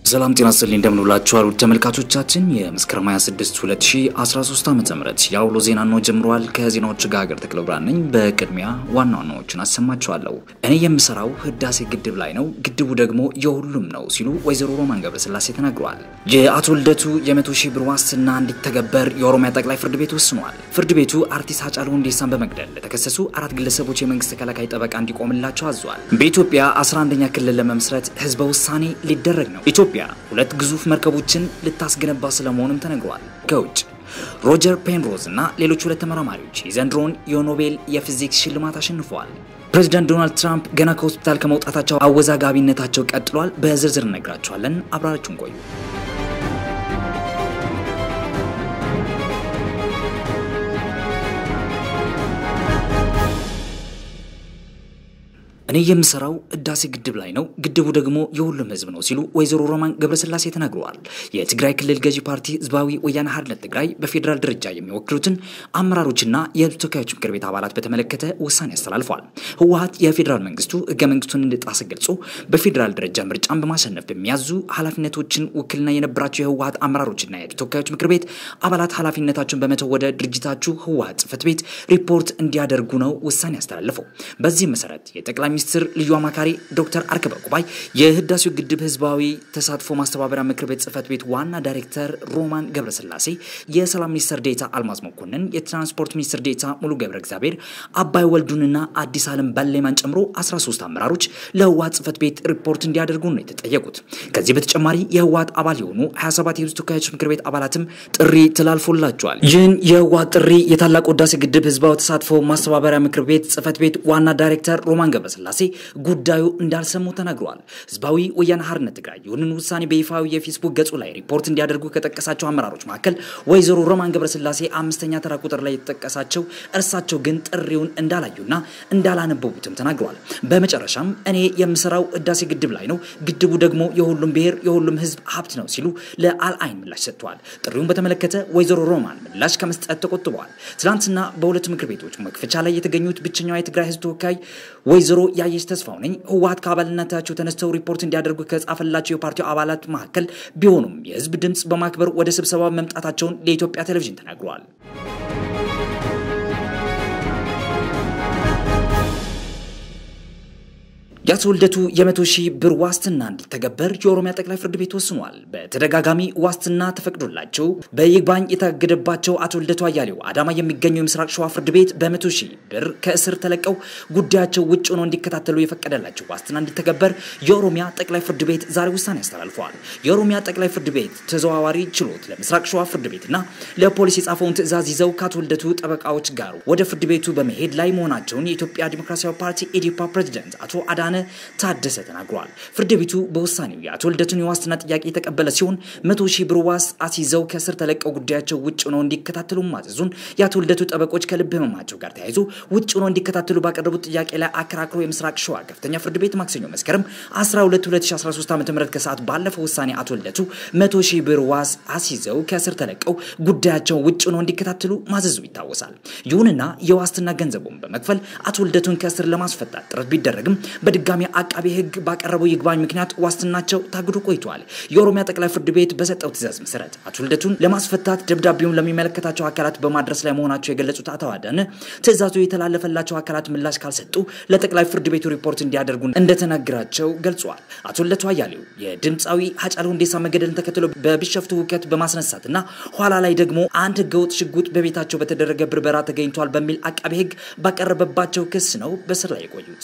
ሰላም ጤና ይስጥልኝ እንደምንውላችኋል ተመልካቾቻችን የመስከረም 26 2013 ዓ.ም ያውሎ ዜና ነው ጀምሯል ከዜናዎቹ ጋር ሀገር ተክለብራን ነኝ በቅድሚያ ዋና ዋናዎችን አሰማችኋለሁ እኔ የምሰራው ህዳሴ ግድብ ላይ ነው ግድቡ ደግሞ የሁሉም ነው ሲሉ ወይዘሮ ሮማን ገብረስላሴ ተናግረዋል የአቶ ልደቱ የ100,000 ብር ዋስትና እንዲተገበር የኦሮሚያ ጠቅላይ ፍርድ ቤት ወስኗል ፍርድ ቤቱ አርቲስት ሃጫሉ ሁንዴሳን በመግደል ለተከሰሱ አራት ግለሰቦች የመንግስት ተከላካይ ጠበቃ እንዲቆምላቸው አዟል በኢትዮጵያ 11ኛ ክልል ለመመስረት ህዝበ ውሳኔ ሊደረግ ነው ኢትዮጵያ ሁለት ግዙፍ መርከቦችን ልታስገነባ ስለመሆኑም ተነግሯል ከውጭ ሮጀር ፔንሮዝ እና ሌሎች ሁለት ተመራማሪዎች የዘንድሮን የኖቤል የፊዚክስ ሽልማት አሸንፈዋል ፕሬዝዳንት ዶናልድ ትራምፕ ገና ከሆስፒታል ከመውጣታቸው አወዛጋቢነታቸው ቀጥሏል በዝርዝር ነግራችኋለን አብራራችሁን ቆዩ እኔ የምሰራው ህዳሴ ግድብ ላይ ነው ግድቡ ደግሞ የሁሉም ህዝብ ነው ሲሉ ወይዘሮ ሮማን ገብረስላሴ ተናግረዋል የትግራይ ክልል ገዢ ፓርቲ ህዝባዊ ወያነ ሓርነት ትግራይ በፌደራል ደረጃ የሚወክሉትን አመራሮችና የህዝብ ተወካዮች ምክር ቤት አባላት በተመለከተ ውሳኔ አስተላልፏል ህወሓት የፌደራል መንግስቱ ህገ መንግስቱን እንዲጣስ ገልጾ በፌደራል ደረጃ ምርጫን በማሸነፍ በሚያዙ ኃላፊነቶችን ውክልና የነበራቸው የህወሓት አመራሮችና የህዝብ ተወካዮች ምክር ቤት አባላት ኃላፊነታቸውን በመተው ወደ ድርጅታቸው ህወሓት ጽፈት ቤት ሪፖርት እንዲያደርጉ ነው ውሳኔ አስተላልፈው በዚህ መሰረት የጠቅላይ ሚኒስትር ልዩ አማካሪ ዶክተር አርከበ ቁባይ የህዳሴው ግድብ ህዝባዊ ተሳትፎ ማስተባበሪያ ምክር ቤት ጽፈት ቤት ዋና ዳይሬክተር ሮማን ገብረስላሴ የሰላም ሚኒስትር ዴታ አልማዝ መኮንን የትራንስፖርት ሚኒስትር ዴታ ሙሉ ገብረ እግዚአብሔር አባይ ወልዱንና አዲስ ዓለም ባለማን ጨምሮ 13 አመራሮች ለህወሓት ጽፈት ቤት ሪፖርት እንዲያደርጉ ነው የተጠየቁት ከዚህ በተጨማሪ የህወሓት አባል የሆኑ 27 የህዝብ ተወካዮች ምክር ቤት አባላትም ጥሪ ተላልፎላቸዋል ይህን የህወሓት ጥሪ የታላቁ ህዳሴ ግድብ ህዝባዊ ተሳትፎ ማስተባበሪያ ምክር ቤት ጽፈት ቤት ዋና ዳይሬክተር ሮማን ገብረስላሴ ጉዳዩ እንዳልሰሙ ተናግረዋል ህዝባዊ ወያነ ሓርነት ትግራይ ይሁንን ውሳኔ በይፋው የፌስቡክ ገጹ ላይ ሪፖርት እንዲያደርጉ ከተጠቀሳቸው አመራሮች መካከል ወይዘሮ ሮማን ገብረስላሴ አምስተኛ ተራ ቁጥር ላይ የተጠቀሳቸው እርሳቸው ግን ጥሪውን እንዳላዩና እንዳላነበቡትም ተናግረዋል በመጨረሻም እኔ የምሰራው ህዳሴ ግድብ ላይ ነው ግድቡ ደግሞ የሁሉም ብሔር የሁሉም ህዝብ ሀብት ነው ሲሉ ለአልአይን ምላሽ ሰጥተዋል ጥሪውን በተመለከተ ወይዘሮ ሮማን ምላሽ ከመስጠት ተቆጥበዋል ትላንትና በሁለት ምክር ቤቶች መክፈቻ ላይ የተገኙት ብቸኛው የትግራይ ህዝብ ተወካይ ወይዘሮ ያየሽ ተስፋው ነኝ ህወሓት ከአባልነታቸው ተነስተው ሪፖርት እንዲያደርጉ ከጻፈላቸው የፓርቲው አባላት መካከል ቢሆኑም የህዝብ ድምጽ በማክበር ወደ ስብሰባው መምጣታቸውን ለኢትዮጵያ ቴሌቪዥን ተናግረዋል የአቶ ልደቱ የ100,000 ብር ዋስትና እንዲተገበር የኦሮሚያ ጠቅላይ ፍርድ ቤት ወስኗል በተደጋጋሚ ዋስትና ተፈቅዶላቸው በይግባኝ የታገደባቸው አቶ ልደቱ አያሌው አዳማ የሚገኘው የምስራቅ ሸዋ ፍርድ ቤት በ100,000 ብር ከእስር ተለቀው ጉዳያቸው ውጭ ሆነው እንዲከታተሉ የፈቀደላቸው ዋስትና እንዲተገበር የኦሮሚያ ጠቅላይ ፍርድ ቤት ዛሬ ውሳኔ አስተላልፏል የኦሮሚያ ጠቅላይ ፍርድ ቤት ተዘዋዋሪ ችሎት ለምስራቅ ሸዋ ፍርድ ቤትና ለፖሊስ የጻፈውን ትዕዛዝ ይዘው ከአቶ ልደቱ ጠበቃዎች ጋር ወደ ፍርድ ቤቱ በመሄድ ላይ መሆናቸውን የኢትዮጵያ ዲሞክራሲያዊ ፓርቲ ኢዲፓ ፕሬዝዳንት አቶ አዳነ ታደሰ ተናግሯል ፍርድ ቤቱ በውሳኔው የአቶ ልደቱን የዋስትና ጥያቄ የተቀበለ ሲሆን 100,000 ብር ዋስ አስይዘው ከእስር ተለቀው ጉዳያቸው ውጭ ሆነው እንዲከታተሉ ማዘዙን የአቶ ልደቱ ጠበቆች ከልብ ህመማቸው ጋር ተያይዞ ውጭ ሆነው እንዲከታተሉ ባቀረቡት ጥያቄ ላይ አከራክሮ የምስራቅ ሸዋ ከፍተኛ ፍርድ ቤት ማክሰኞ መስከረም 12 2013 ዓ.ም ከሰዓት ባለፈው ውሳኔ አቶ ልደቱ 100,000 ብር ዋስ አስይዘው ከእስር ተለቀው ጉዳያቸው ውጭ ሆነው እንዲከታተሉ ማዘዙ ይታወሳል ይሁንና የዋስትና ገንዘቡን በመክፈል አቶ ልደቱን ከእስር ለማስፈታት ጥረት ቢደረግም በድጋሚ አቃቤ ህግ ባቀረበው ይግባኝ ምክንያት ዋስትናቸው ታግዶ ቆይቷል የኦሮሚያ ጠቅላይ ፍርድ ቤት በሰጠው ትዕዛዝ መሰረት አቶ ልደቱን ለማስፈታት ደብዳቤውን ለሚመለከታቸው አካላት በማድረስ ላይ መሆናቸው የገለጹት አቶ አዳነ ትዕዛዙ የተላለፈላቸው አካላት ምላሽ ካልሰጡ ለጠቅላይ ፍርድ ቤቱ ሪፖርት እንዲያደርጉ እንደተነገራቸው ገልጿል አቶ ልደቱ አያሌው የድምጻዊ ሃጫሉ ሁንዴሳ መገደልን ተከትሎ በቢሸፍቱ ውከት በማስነሳትና ኋላ ላይ ደግሞ አንድ ህገወጥ ሽጉጥ በቤታቸው በተደረገ ብርበራ ተገኝቷል በሚል አቃቤ ህግ ባቀረበባቸው ክስ ነው በስር ላይ የቆዩት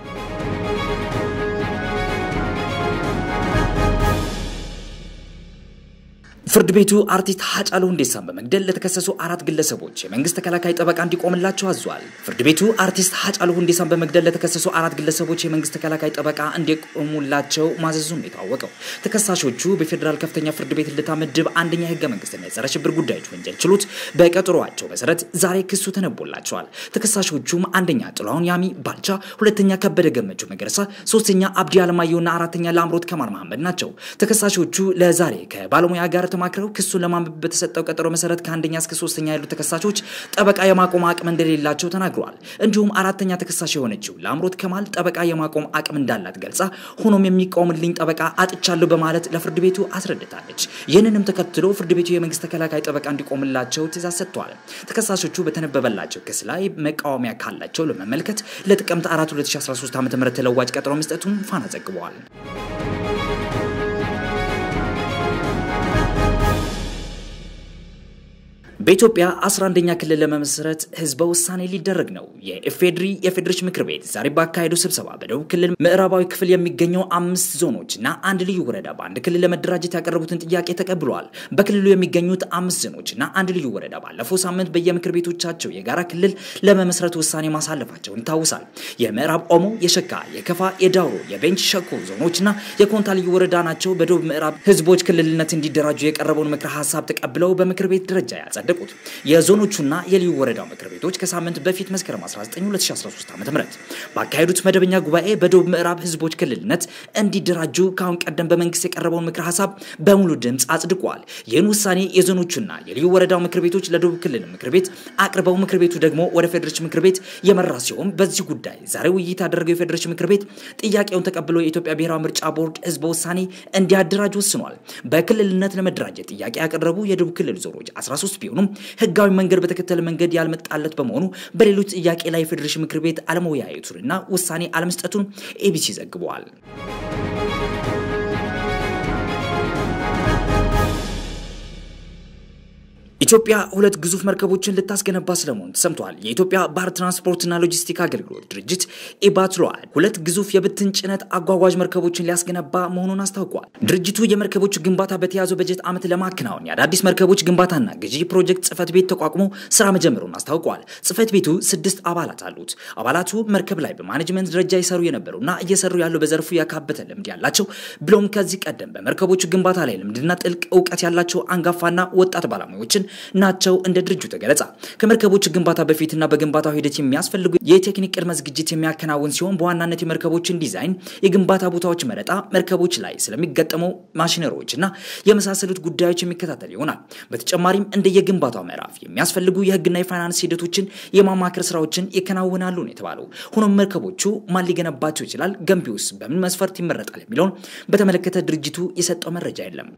ፍርድ ቤቱ አርቲስት ሃጫሉ ሁንዴሳን በመግደል ለተከሰሱ አራት ግለሰቦች የመንግስት ተከላካይ ጠበቃ እንዲቆምላቸው አዟል ፍርድ ቤቱ አርቲስት ሃጫሉ ሁንዴሳን በመግደል ለተከሰሱ አራት ግለሰቦች የመንግስት ተከላካይ ጠበቃ እንዲቆሙላቸው ማዘዙን የታወቀው ተከሳሾቹ በፌደራል ከፍተኛ ፍርድ ቤት ልደታ ምድብ አንደኛ ህገ መንግስትና የጸረ ሽብር ጉዳዮች ወንጀል ችሎት በቀጠሮአቸው መሰረት ዛሬ ክሱ ተነቦላቸዋል ተከሳሾቹም አንደኛ ጥላሁን ያሚ ባልቻ ሁለተኛ ከበደ ገመቹ መገረሳ ሶስተኛ አብዲ አለማየሁና አራተኛ ላምሮት ከማል መሐመድ ናቸው ተከሳሾቹ ለዛሬ ከባለሙያ ጋር ተማክረው ክሱን ለማንበብ በተሰጠው ቀጠሮ መሰረት ከአንደኛ እስከ 3ኛ ያሉ ተከሳሾች ጠበቃ የማቆም አቅም እንደሌላቸው ተናግረዋል። እንዲሁም አራተኛ ተከሳሽ የሆነችው ለአምሮት ከማል ጠበቃ የማቆም አቅም እንዳላት ገልጻ ሆኖም የሚቆምልኝ ጠበቃ አጥቻለሁ በማለት ለፍርድ ቤቱ አስረድታለች። ይህንንም ተከትሎ ፍርድ ቤቱ የመንግስት ተከላካይ ጠበቃ እንዲቆምላቸው ትዕዛዝ ሰጥቷል። ተከሳሾቹ በተነበበላቸው ክስ ላይ መቃወሚያ ካላቸው ለመመልከት ለጥቅምት 4 2013 ዓ.ም ተለዋጭ ቀጠሮ መስጠቱን ፋና ዘግቧል። በኢትዮጵያ 11ኛ ክልል ለመመስረት ህዝበ ውሳኔ ሊደረግ ነው። የፌዴሬሽን ምክር ቤት ዛሬ ባካሄደው ስብሰባ በደቡብ ክልል ምዕራባዊ ክፍል የሚገኘው 5 ዞኖችና አንድ ልዩ ወረዳ በአንድ ክልል ለመደራጀት ያቀረቡትን ጥያቄ ተቀብሏል። በክልሉ የሚገኙት 5 ዞኖችና አንድ ልዩ ወረዳ ባለፈው ሳምንት በየምክር ቤቶቻቸው የጋራ ክልል ለመመስረት ውሳኔ ማሳለፋቸው ይታወሳል። የምዕራብ ኦሞ፣ የሸካ፣ የከፋ፣ የዳውሮ፣ የቤንች ሸኮ ዞኖችና የኮንታ ልዩ ወረዳ ናቸው በደቡብ ምዕራብ ህዝቦች ክልልነት እንዲደራጁ የቀረበውን ምክረ ሐሳብ ተቀብለው በምክር ቤት ደረጃ ያጸደቁ። የዞኖቹና የልዩ ወረዳው ምክር ቤቶች ከሳምንት በፊት መስከረም 19 2013 ዓ.ም ባካሄዱት መደበኛ ጉባኤ በደቡብ ምዕራብ ህዝቦች ክልልነት እንዲደራጁ ካሁን ቀደም በመንግስት የቀረበውን ምክረ ሐሳብ በሙሉ ድምጽ አጽድቋል። ይህን ውሳኔ የዞኖቹና የልዩ ወረዳው ምክር ቤቶች ለደቡብ ክልል ምክር ቤት አቅርበው ምክር ቤቱ ደግሞ ወደ ፌዴሬሽን ምክር ቤት የመራ ሲሆን በዚህ ጉዳይ ዛሬ ውይይት ያደረገው የፌዴሬሽን ምክር ቤት ጥያቄውን ተቀብሎ የኢትዮጵያ ብሔራዊ ምርጫ ቦርድ ህዝበ ውሳኔ እንዲያደራጅ ወስኗል። በክልልነት ለመደራጀት ጥያቄ ያቀረቡ የደቡብ ክልል ዞኖች 13 ቢሆኑ ህጋዊ መንገድ በተከተለ መንገድ ያልመጣለት በመሆኑ በሌሎች ጥያቄ ላይ ፌዴሬሽን ምክር ቤት አለመወያየቱንና ውሳኔ አለመስጠቱን ኤቢሲ ዘግቧል። ኢትዮጵያ ሁለት ግዙፍ መርከቦችን ልታስገነባ ስለመሆኑ ተሰምቷል። የኢትዮጵያ ባህር ትራንስፖርትና ሎጂስቲክ አገልግሎት ድርጅት ኢባትሎአድ ሁለት ግዙፍ የብትን ጭነት አጓጓዥ መርከቦችን ሊያስገነባ መሆኑን አስታውቋል። ድርጅቱ የመርከቦች ግንባታ በተያዘው በጀት ዓመት ለማከናወን የአዳዲስ መርከቦች ግንባታና ግዢ ፕሮጀክት ጽፈት ቤት ተቋቁሞ ስራ መጀመሩን አስታውቋል። ጽፈት ቤቱ 6 አባላት አሉት። አባላቱ መርከብ ላይ በማኔጅመንት ደረጃ ይሰሩ የነበሩና እየሰሩ ያሉ በዘርፉ ያካበተ ልምድ ያላቸው ብሎም ከዚህ ቀደም በመርከቦች ግንባታ ላይ ልምድና ጥልቅ ዕውቀት ያላቸው አንጋፋና ወጣት ባለሙያዎችን ናቸው እንደ ድርጅቱ ገለጻ። ከመርከቦች ግንባታ በፊትና በግንባታው ሂደት የሚያስፈልጉ የቴክኒክ ቅድመ ዝግጅት የሚያከናውን ሲሆን በዋናነት የመርከቦችን ዲዛይን፣ የግንባታ ቦታዎች መረጣ፣ መርከቦች ላይ ስለሚገጠመው ማሽነሪዎችና የመሳሰሉት ጉዳዮች የሚከታተል ይሆናል። በተጨማሪም እንደ የግንባታው ምዕራፍ የሚያስፈልጉ የህግና የፋይናንስ ሂደቶችን የማማከር ስራዎችን ይከናወናሉ ነው የተባለው። ሆኖም መርከቦቹ ማን ሊገነባቸው ይችላል፣ ገንቢውስ በምን መስፈርት ይመረጣል የሚለውን በተመለከተ ድርጅቱ የሰጠው መረጃ የለም።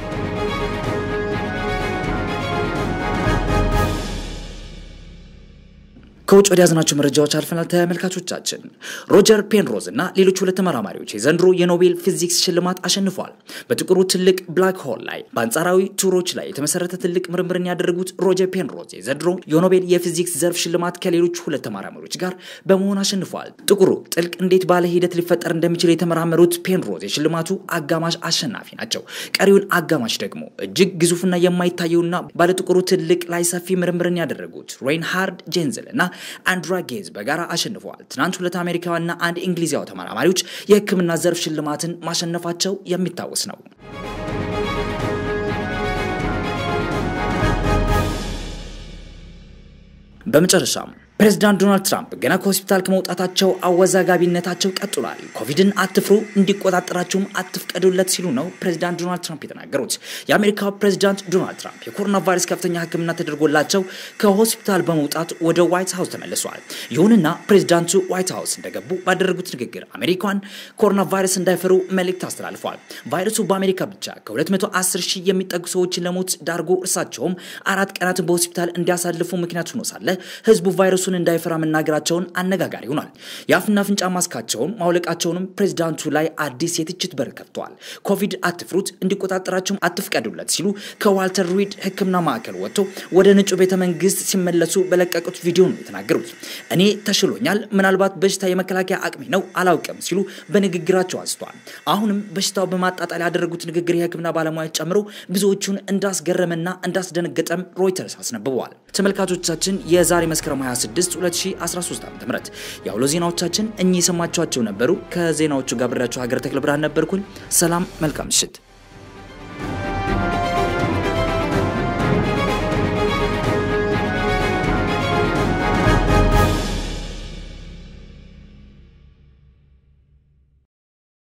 ከውጭ ወደ ያዝናቸው መረጃዎች አልፈናል ተመልካቾቻችን። ሮጀር ፔንሮዝ እና ሌሎች ሁለት ተመራማሪዎች የዘንድሮ የኖቤል ፊዚክስ ሽልማት አሸንፈዋል። በጥቁሩ ትልቅ ብላክ ሆል ላይ በአንጻራዊ ቱሮች ላይ የተመሰረተ ትልቅ ምርምርን ያደረጉት ሮጀር ፔንሮዝ የዘንድሮ የኖቤል የፊዚክስ ዘርፍ ሽልማት ከሌሎች ሁለት ተመራማሪዎች ጋር በመሆን አሸንፈዋል። ጥቁሩ ጥልቅ እንዴት ባለ ሂደት ሊፈጠር እንደሚችል የተመራመሩት ፔንሮዝ የሽልማቱ አጋማሽ አሸናፊ ናቸው። ቀሪውን አጋማሽ ደግሞ እጅግ ግዙፍና የማይታየውና ባለ ጥቁሩ ትልቅ ላይ ሰፊ ምርምርን ያደረጉት ሬንሃርድ ጄንዝል እና አንድራ ጌዝ በጋራ አሸንፈዋል። ትናንት ሁለት አሜሪካውያንና አንድ እንግሊዛዊ ተመራማሪዎች የህክምና ዘርፍ ሽልማትን ማሸነፋቸው የሚታወስ ነው። በመጨረሻም ፕሬዝዳንት ዶናልድ ትራምፕ ገና ከሆስፒታል ከመውጣታቸው አወዛጋቢነታቸው ቀጥሏል። ኮቪድን አትፍሩ እንዲቆጣጠራቸውም አትፍቀዱለት ሲሉ ነው ፕሬዝዳንት ዶናልድ ትራምፕ የተናገሩት። የአሜሪካው ፕሬዝዳንት ዶናልድ ትራምፕ የኮሮና ቫይረስ ከፍተኛ ህክምና ተደርጎላቸው ከሆስፒታል በመውጣት ወደ ዋይት ሃውስ ተመልሰዋል። ይሁንና ፕሬዝዳንቱ ዋይት ሃውስ እንደገቡ ባደረጉት ንግግር አሜሪካን ኮሮና ቫይረስ እንዳይፈሩ መልእክት አስተላልፈዋል። ቫይረሱ በአሜሪካ ብቻ ከ210 ሺህ የሚጠጉ ሰዎችን ለሞት ዳርጎ እርሳቸውም 4 ቀናትን በሆስፒታል እንዲያሳልፉ ምክንያት ሆኖ ሳለ ህዝቡ ቫይረሱን እንዳይፈራ መናገራቸውን አነጋጋሪ ሆኗል። የአፍና አፍንጫ ማስካቸውን ማውለቃቸውንም ፕሬዝዳንቱ ላይ አዲስ የትችት በር ከፍተዋል። ኮቪድ አትፍሩት እንዲቆጣጠራቸው አትፍቀዱለት ሲሉ ከዋልተር ሪድ ህክምና ማዕከል ወጥተው ወደ ነጩ ቤተ መንግስት ሲመለሱ በለቀቁት ቪዲዮ ነው የተናገሩት። እኔ ተሽሎኛል፣ ምናልባት በሽታ የመከላከያ አቅሜ ነው አላውቅም ሲሉ በንግግራቸው አስተዋል። አሁንም በሽታው በማጣጣል ያደረጉት ንግግር የህክምና ባለሙያዎች ጨምሮ ብዙዎቹን እንዳስገረመና እንዳስደነገጠም ሮይተርስ አስነብበዋል። ተመልካቾቻችን የዛሬ መስከረም 26 2013 ዓ.ም የአውሎ ዜናዎቻችን እኚህ የሰማችኋቸው ነበሩ። ከዜናዎቹ ጋር ብራችሁ ሀገር ተክለ ብርሃን ነበርኩኝ። ሰላም፣ መልካም ምሽት።